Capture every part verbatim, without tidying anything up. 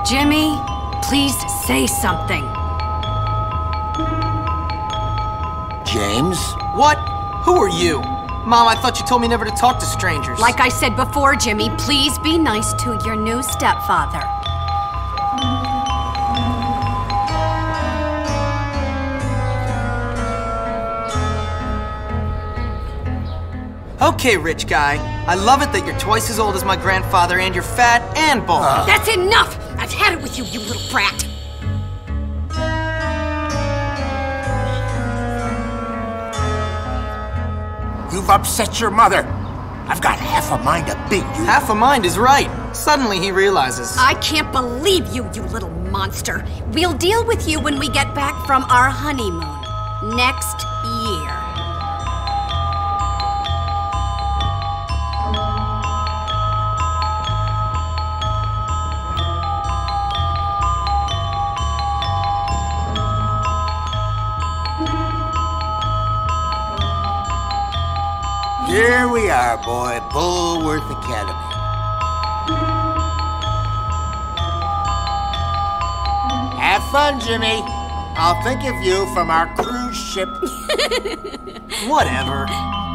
Jimmy, please say something. James? What? Who are you? Mom, I thought you told me never to talk to strangers. Like I said before, Jimmy, please be nice to your new stepfather. Okay, rich guy. I love it that you're twice as old as my grandfather and you're fat and bald. Uh. That's enough! I've had it with you, you little brat! You've upset your mother. I've got half a mind to beat you. Half a mind is right. Suddenly he realizes. I can't believe you, you little monster. We'll deal with you when we get back from our honeymoon. Next year. Here we are, boy. Bullworth Academy. Have fun, Jimmy. I'll think of you from our cruise ship. Whatever.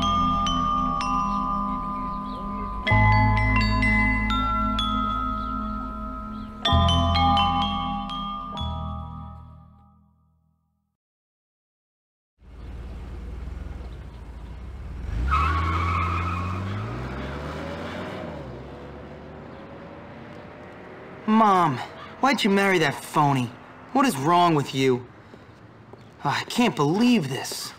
Mom, why'd you marry that phony? What is wrong with you? Oh, I can't believe this.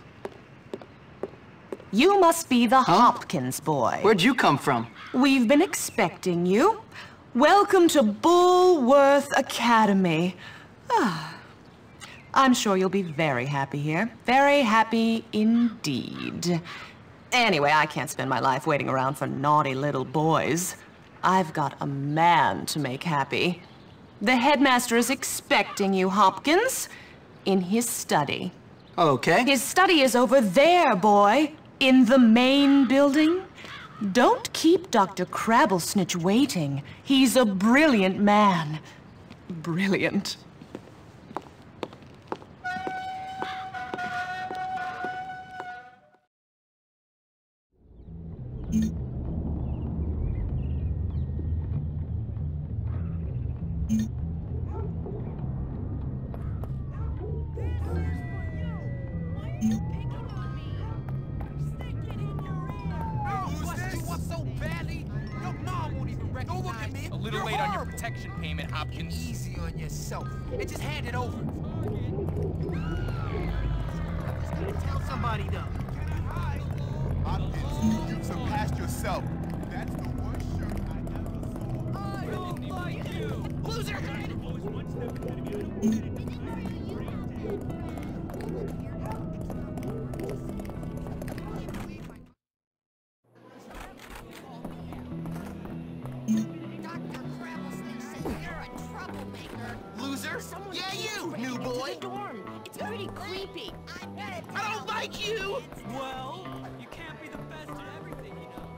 You must be the Huh? Hopkins boy. Where'd you come from? We've been expecting you. Welcome to Bullworth Academy. Ah, I'm sure you'll be very happy here. Very happy indeed. Anyway, I can't spend my life waiting around for naughty little boys. I've got a man to make happy. The headmaster is expecting you, Hopkins, in his study. Okay. His study is over there, boy, in the main building. Don't keep Doctor Crabblesnitch waiting. He's a brilliant man. Brilliant. A little late on your protection payment, Hopkins. Easy on yourself. And just hand it over. Tell somebody though. Hopkins, you've surpassed yourself. That's the worst shirt I ever saw. I don't like you, loser! Loser? Yeah, you, new boy. It's pretty creepy. I don't like you. Well, you can't be the best at everything, you know.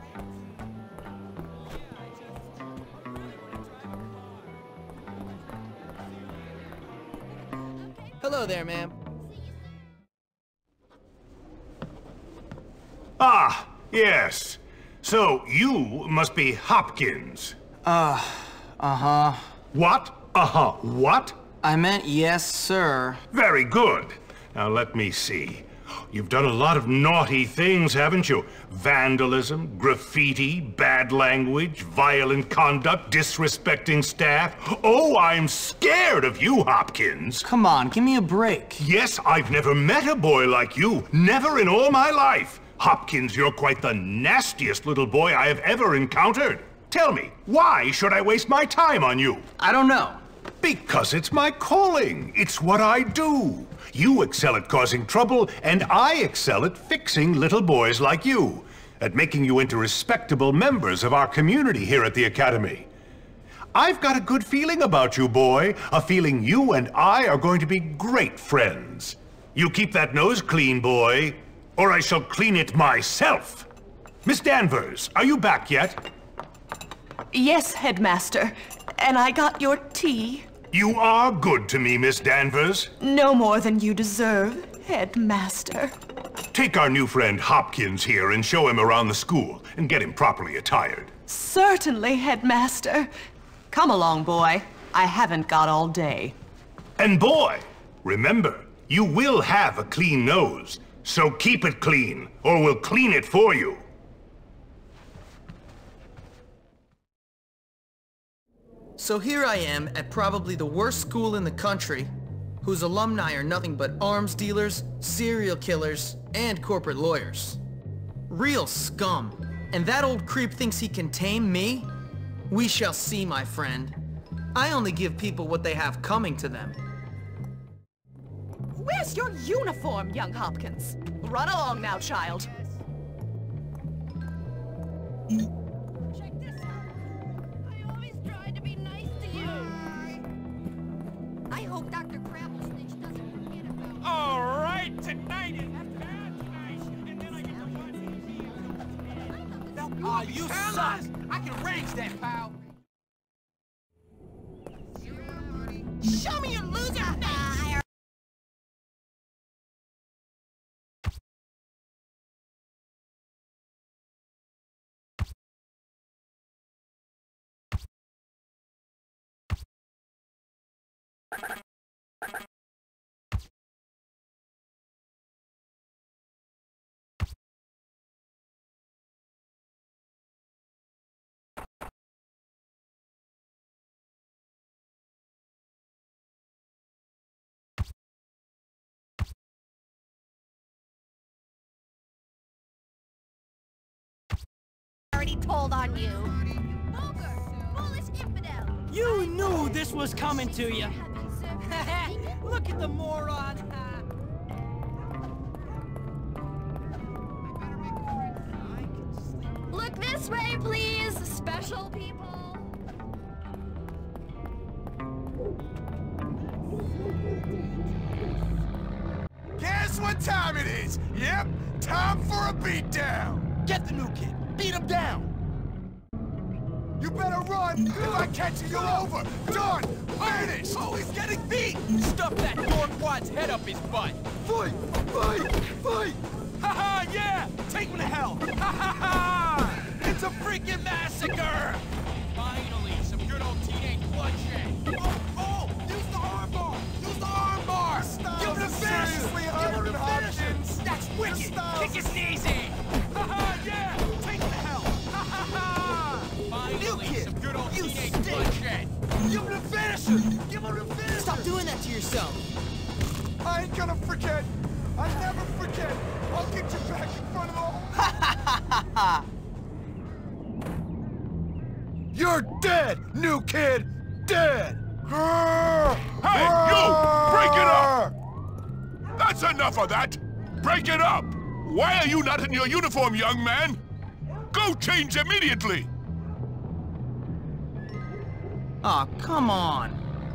Hello there, ma'am. Ah, yes. So, you must be Hopkins. Uh, uh-huh. What? Uh-huh. What? I meant yes, sir. Very good. Now, let me see. You've done a lot of naughty things, haven't you? Vandalism, graffiti, bad language, violent conduct, disrespecting staff. Oh, I'm scared of you, Hopkins. Come on, give me a break. Yes, I've never met a boy like you. Never in all my life. Hopkins, you're quite the nastiest little boy I have ever encountered. Tell me, why should I waste my time on you? I don't know. Because it's my calling. It's what I do. You excel at causing trouble, and I excel at fixing little boys like you, at making you into respectable members of our community here at the Academy. I've got a good feeling about you, boy, a feeling you and I are going to be great friends. You keep that nose clean, boy, or I shall clean it myself. Miss Danvers, are you back yet? Yes, Headmaster. and I got your tea. You are good to me, Miss Danvers. No more than you deserve, Headmaster. Take our new friend Hopkins here and show him around the school and get him properly attired. Certainly, Headmaster. Come along, boy. I haven't got all day. And boy, remember, you will have a clean nose. So keep it clean, or we'll clean it for you. So here I am at probably the worst school in the country, whose alumni are nothing but arms dealers, serial killers, and corporate lawyers. Real scum. And that old creep thinks he can tame me? We shall see, my friend. I only give people what they have coming to them. Where's your uniform, young Hopkins? Run along now, child. Check this out. I always tried to be nice to you. I hope Doctor Crabblesnitch doesn't forget about me. All right, tonight is bad night, and then I get to run. Aw, you suck! I can arrange that, pal! Show me your loser face! Already told on you. Vulgar, foolish infidel. You knew this was coming to you. Look at the moron. Look this way, please, special people. Guess what time it is? Yep, time for a beatdown. Get the new kid! Beat him down! You better run. If I catch you, you're over. Done. Finished. Oh, he's getting beat! Stuff that dorkwad's head up his butt! Fight, fight, fight. Ha ha, yeah! Take him to hell! Ha ha ha! It's a freaking massacre! Finally, some good old teenage bloodshed! Oh, oh! Use the armbar! Use the armbar! Give him the finish! Seriously, Give him Herman the Hopkins. finish! That's wicked! styles- Kick his knees in! Ha ha, yeah! Take him to hell! Ha ha ha! Finally, some good old teenage bloodshed! Give him the finisher! Give him the finisher! Stop doing that to yourself! I ain't gonna forget. I never forget. I'll get you back in front of the whole... You're dead, new kid! Dead! Hey, you! Break it up! That's enough of that! Break it up! Why are you not in your uniform, young man? Go change immediately! Aw, come on!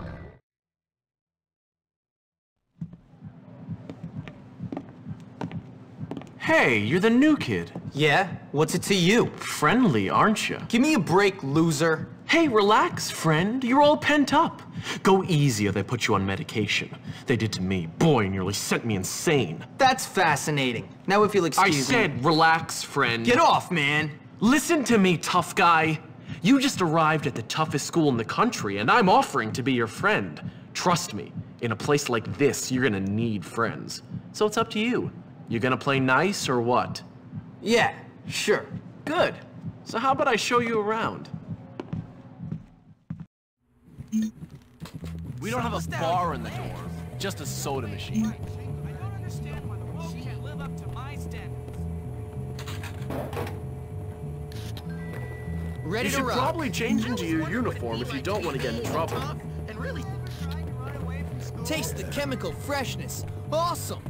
Hey, you're the new kid. Yeah? What's it to you? Friendly, aren't you? Give me a break, loser. Hey, relax, friend. You're all pent up. Go easy or they put you on medication. They did to me. Boy, nearly sent me insane. That's fascinating. Now if you'll I excuse me... said relax, friend. Get off, man! Listen to me, tough guy. You just arrived at the toughest school in the country, and I'm offering to be your friend. Trust me, in a place like this, you're gonna need friends. So it's up to you. You gonna play nice or what? Yeah, sure. Good. So how about I show you around? We don't have a bar in the dorm, just a soda machine. I don't understand why the world can't live up to my standards. Ready You to should rock. probably change into your uniform if you don't want to get in trouble. And really taste the chemical freshness. Awesome!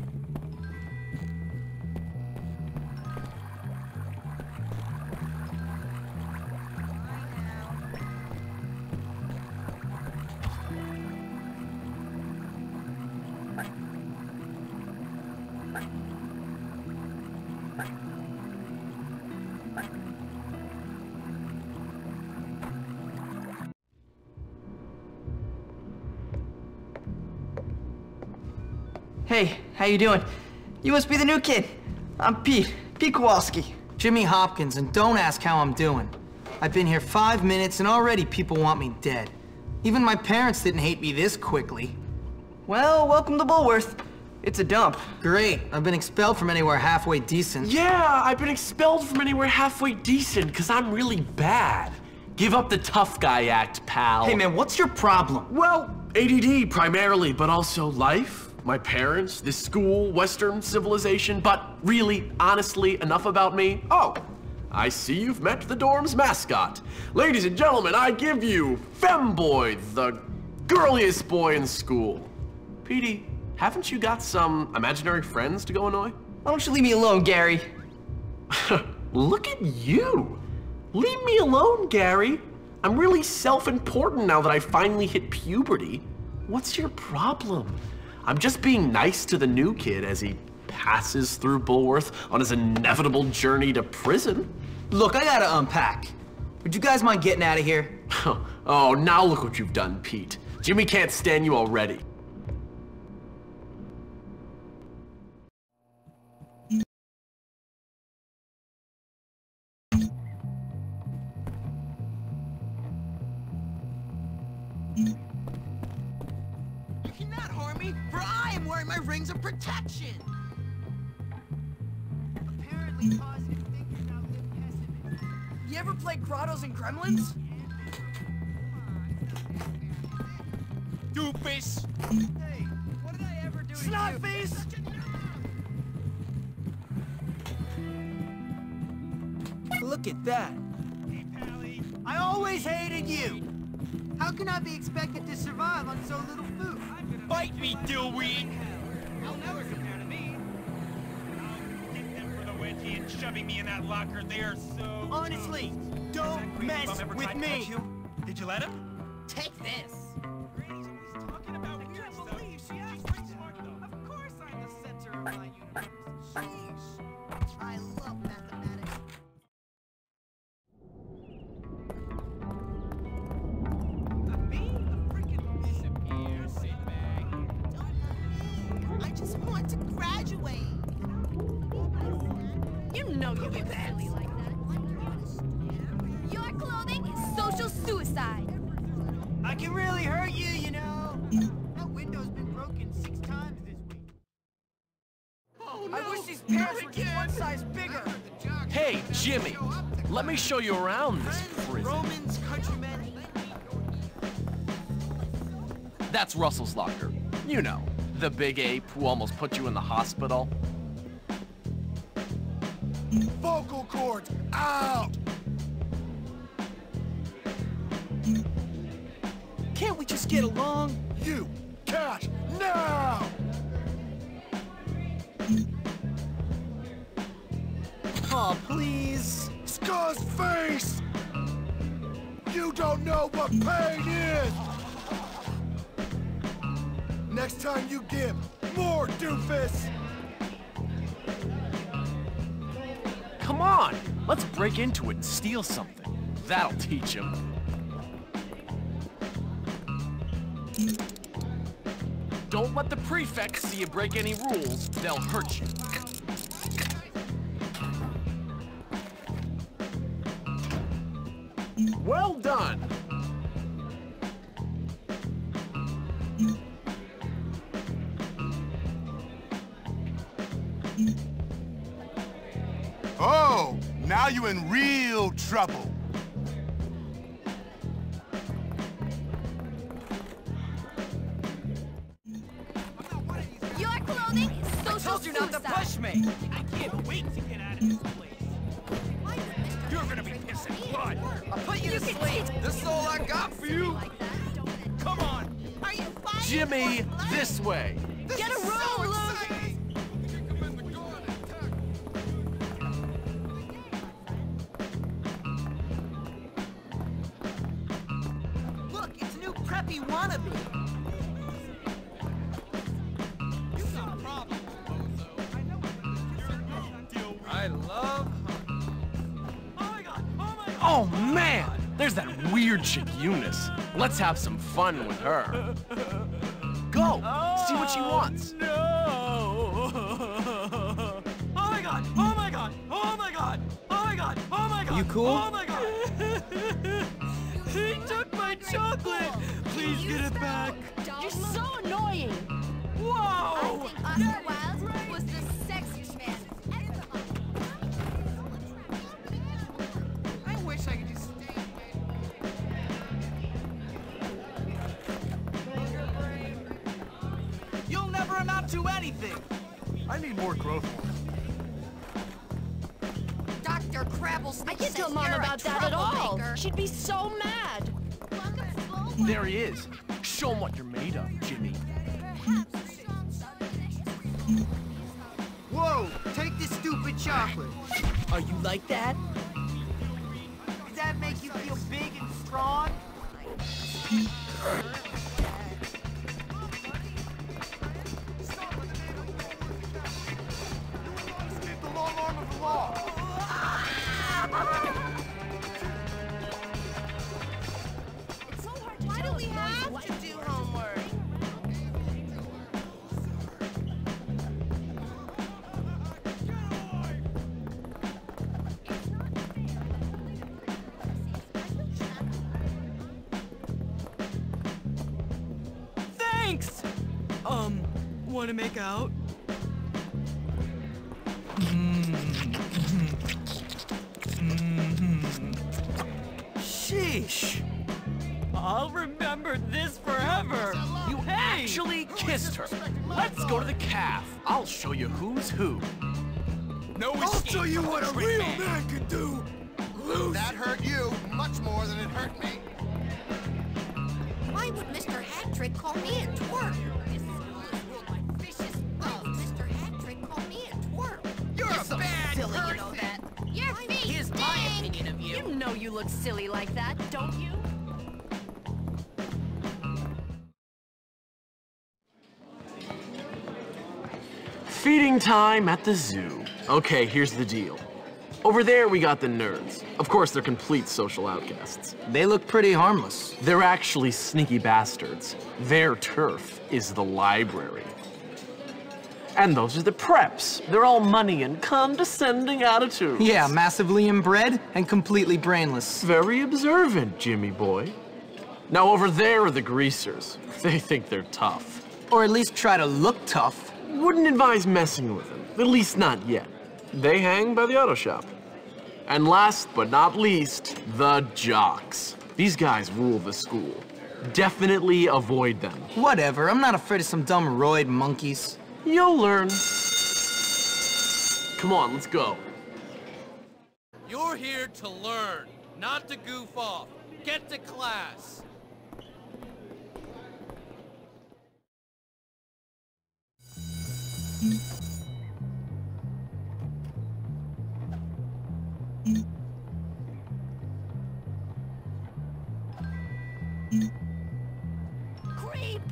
Hey, how you doing? You must be the new kid. I'm Pete. Pete Kowalski. Jimmy Hopkins, and don't ask how I'm doing. I've been here five minutes and already people want me dead. Even my parents didn't hate me this quickly. Well, welcome to Bullworth. It's a dump. Great. I've been expelled from anywhere halfway decent. Yeah, I've been expelled from anywhere halfway decent because I'm really bad. Give up the tough guy act, pal. Hey man, what's your problem? Well, A D D primarily, but also life, my parents, this school, Western civilization, but really, honestly, enough about me. Oh, I see you've met the dorm's mascot. Ladies and gentlemen, I give you Femboy, the girliest boy in school. Petey, haven't you got some imaginary friends to go annoy? Why don't you leave me alone, Gary? Look at you. Leave me alone, Gary. I'm really self-important now that I finally hit puberty. What's your problem? I'm just being nice to the new kid as he passes through Bullworth on his inevitable journey to prison. Look, I gotta unpack. Would you guys mind getting out of here? Oh, now look what you've done, Pete. Jimmy can't stand you already. You cannot harm me, for I am wearing my rings of protection! Apparently positive thinkers outlive pessimists. You ever play Grottos and Gremlins? Doofus! Hey, what did I ever do to you? Snotface! Look at that. Hey, Pally. I always hated you! How can I be expected to survive on so little food? Bite me, dillweed! I'll never compare to me. I'll get them for the wedgie and shoving me in that locker there, so... Honestly, don't mess with me! You? Did you let him? Take this! Granny's always talking about weird stuff. I can't believe she asked me smart though. Of course I'm the center of my universe. Sheesh. I love mathematics. I just want to graduate. You know you get badly like that. Your clothing is social suicide. I can really hurt you, you know. That window's been broken six times this week. Oh, no. I wish these pants were just one size bigger. Hey, Jimmy, let me show you around this prison. Romans, countrymen. That's Russell's locker. You know, the big ape who almost put you in the hospital. Vocal cords out! Can't we just get along? You, cash, now! Aw, oh, please. Scar's face! You don't know what pain is! Next time you give, more doofus! Come on, let's break into it and steal something. That'll teach him. Don't let the prefects see you break any rules. They'll hurt you. Well done. Oh, now you in real trouble. Your clothing is social I told you not suicide. to push me. I can't wait to get out of this place. You're gonna be pissing blood. I'll put you, You to can sleep. teach- This is all I got for you. Come on. Are you fighting? Jimmy, this way. This Get a is room, so loser. exciting. Look, it's a new preppy wannabe. You got problems, bozo. I know it. I love. Oh my god! Oh my god! Oh man, there's that weird chick Eunice. Let's have some fun with her. Go, see what she wants. No! You cool? Oh my god! He took my chocolate! Please get it back! You're so annoying! Whoa! Oscar Wilde was the sexiest man. I wish I could just stay. You'll never amount to anything. I need more growth. Doctor Crabble I can't tell Mom about that at all. She'd be so mad. There he is. Show him what you're made of, Jimmy. Whoa, take this stupid chocolate. Are you like that? Does that make you feel big and strong? The long arm of the law. Why do we have to do homework? Thanks! Um, wanna make out? Sheesh! I'll remember this forever! You actually kissed her. Let's go to the calf. I'll show you who's who. No I'll escape show you from what the a trick real man. man can do. Lose. That hurt you much more than it hurt me. Why would Mister Hattrick call me a twerp? Why would Mister Hattrick call me a twerp? You're a bad Silly, person! you know that. Your feet Here's my stink. opinion of you. You know you look silly like that, don't you? Feeding time at the zoo. Okay, here's the deal. Over there, we got the nerds. Of course, they're complete social outcasts. They look pretty harmless. They're actually sneaky bastards. Their turf is the library. And those are the preps. They're all money and condescending attitudes. Yeah, massively inbred and completely brainless. Very observant, Jimmy boy. Now over there are the greasers. They think they're tough. Or at least try to look tough. Wouldn't advise messing with them, at least not yet. They hang by the auto shop. And last but not least, the jocks. These guys rule the school. Definitely avoid them. Whatever, I'm not afraid of some dumb roid monkeys. You'll learn. Come on, let's go. You're here to learn, not to goof off. Get to class. Creep!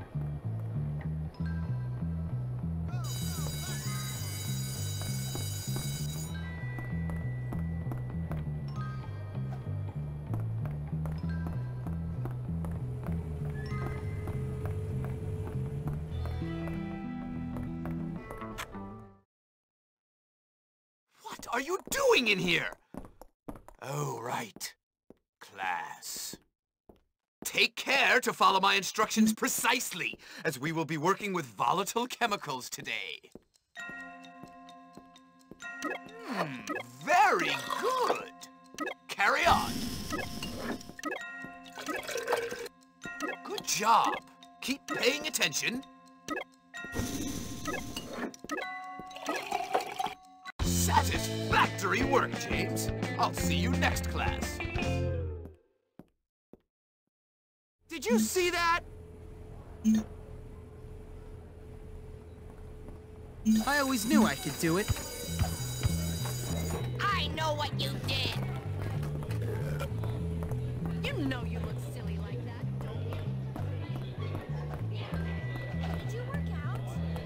What are you doing in here? Oh, right. Class. Take care to follow my instructions precisely, as we will be working with volatile chemicals today. Hmm, very good. Carry on. Good job. Keep paying attention. Satisfactory work, James. I'll see you next class. Did you see that? I always knew I could do it. I know what you did. You know you look silly like that, don't you? Did you work out?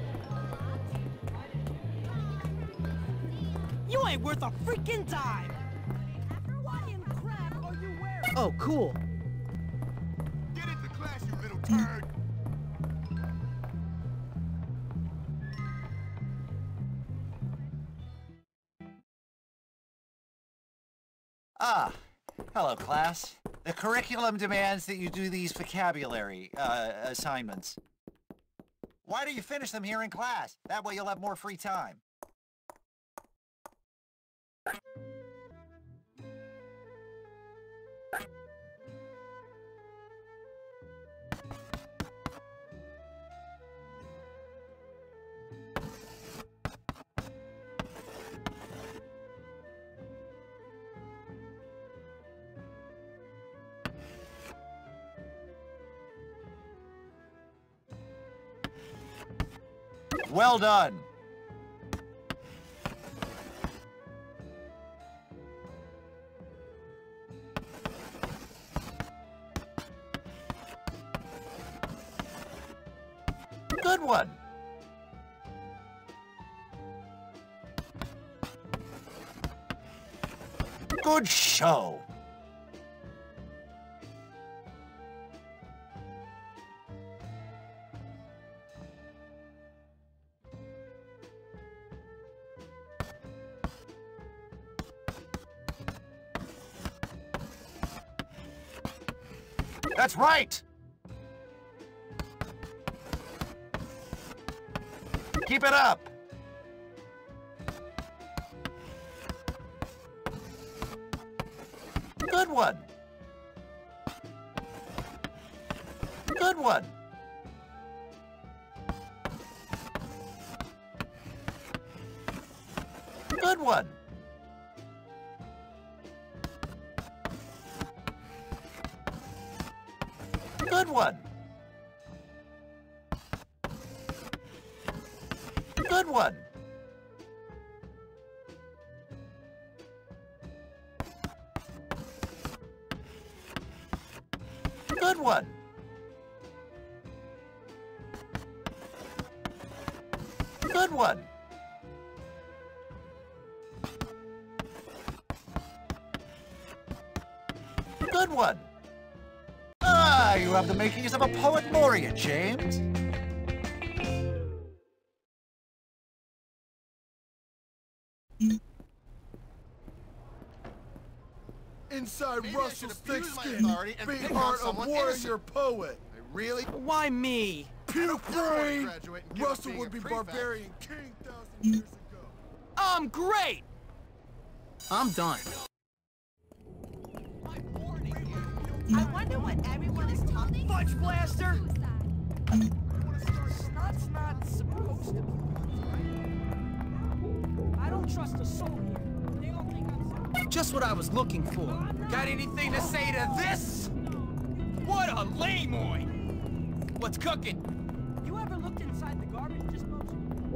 You ain't worth a freaking dime. What in crap are you wearing? Oh, cool. Get into class, you little turd. Hello, class. The curriculum demands that you do these vocabulary uh, assignments. Why don't you finish them here in class? That way you'll have more free time. Well done. Good one. Good show. That's right! Keep it up! Good one! Good one! Good one! Good one! Good one! Good one! Good one! Good one! Ah, you have the makings of a poet laureate, James. Inside Maybe I Russell's should abuse my thick-skinned, authority and big pick on heart of someone warrior innocent. poet. I really? Why me? Puke brain! graduate and give up Russell being would a be prefect. barbarian king thousand years ago. I'm great! I'm done. I wonder what everyone is talking about. Fudge blaster! Snot's not supposed to be. I don't trust a soul here. They all think I'm... Just what I was looking for. Got anything to say to this? What a lameoid! What's cooking? You ever looked inside the garbage disposal?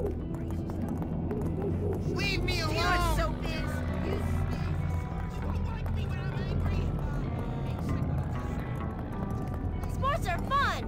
Leave me You know alone! what soap is? You like me when I'm angry. Sports are fun.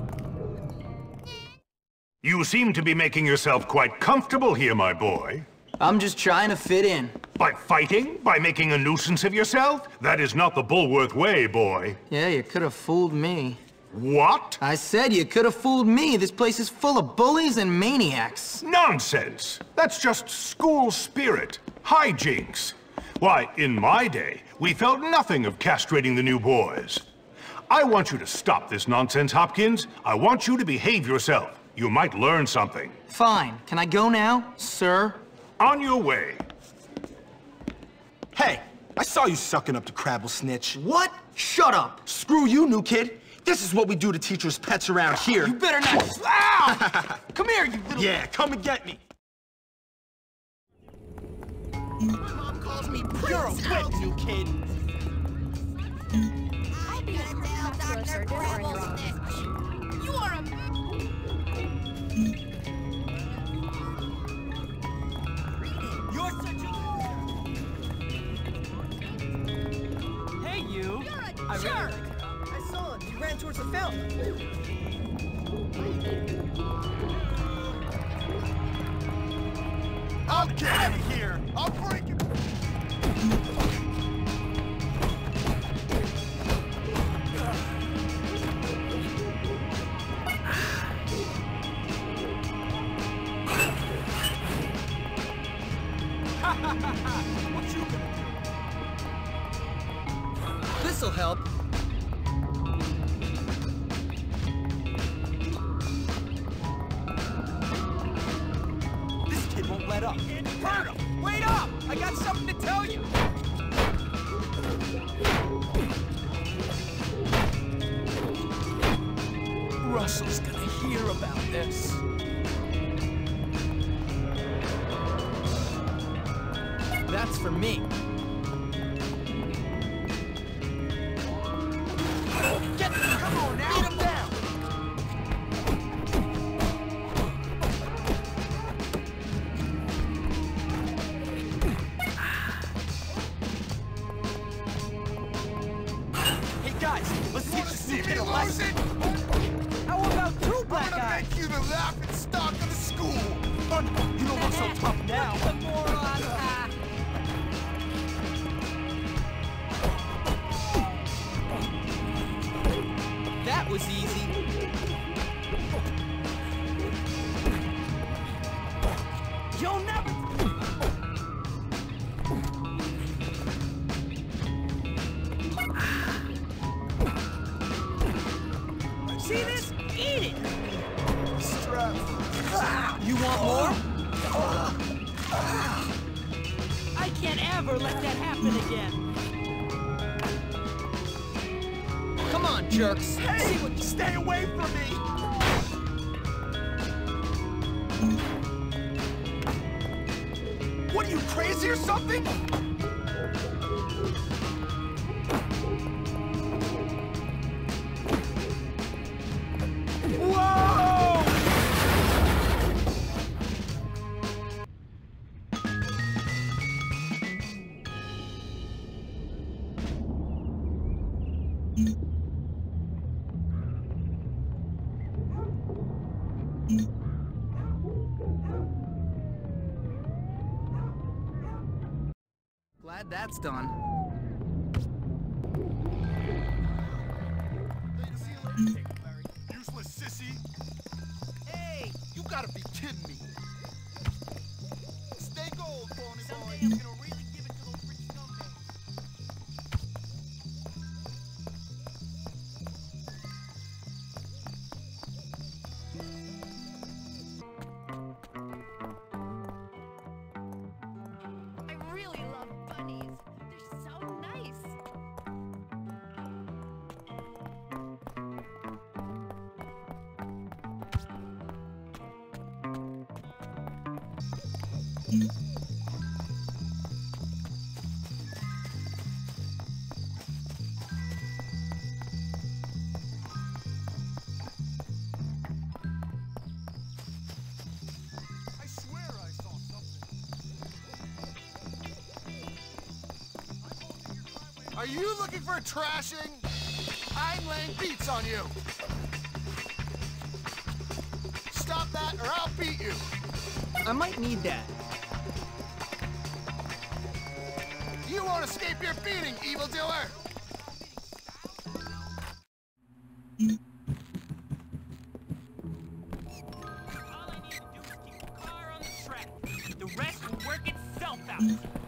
You seem to be making yourself quite comfortable here, my boy. I'm just trying to fit in. By fighting? By making a nuisance of yourself? That is not the Bullworth way, boy. Yeah, you could have fooled me. What? I said you could have fooled me. This place is full of bullies and maniacs. Nonsense! That's just school spirit. Hijinks. Why, in my day, we felt nothing of castrating the new boys. I want you to stop this nonsense, Hopkins. I want you to behave yourself. You might learn something. Fine. Can I go now, sir? On your way. Hey, I saw you sucking up to Crabble Snitch. What? Shut up. Screw you, new kid. This is what we do to teachers' pets around here. You better not. Ow! Come here, you little... Yeah, come and get me. My mom calls me Prince. You're a wit, new kid. I've been a Doctor Crabble Snitch. You are a... You're such a... Hey, you! You're a I really jerk! like it. I saw him. He ran towards the fountain. I'll get out of here! I'll break it! What you gonna do? help. This kid won't let up. Hurt him! Wait up! I got something to tell you! Russell's gonna hear about this. That's for me. Get them! Come on now! Beat him down! Hey guys, let's teach this new kid a lesson! How about two black guys? I'm gonna make you the laughing stock of the school! Fun, you don't look so tough now! That was easy. You'll never... See this? Eat it! Strap. You want more? I can't ever let that happen again! Come on, jerks. Hey! Stay away from me! What are you, crazy or something? Whoa! Glad that's done. Useless sissy. Hey, you gotta be kidding me. Stay gold, phony boy. I'm gonna really give it to those rich scumbags. I really love bunnies. They're so nice. I swear I saw something. Are you looking for a trashing? I'm laying beats on you. Stop that or I'll beat you. I might need that. You won't escape your beating, evildoer. All I need to do is keep the car on the track. The rest will work itself out.